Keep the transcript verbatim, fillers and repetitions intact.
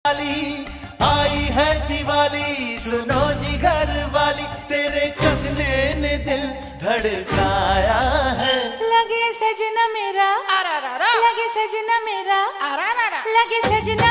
आई है दिवाली, सुनो जी घर वाली, तेरे कंगने ने दिल धड़काया है। लगे सजना मेरा, लगे सजना मेरा, लगे सजना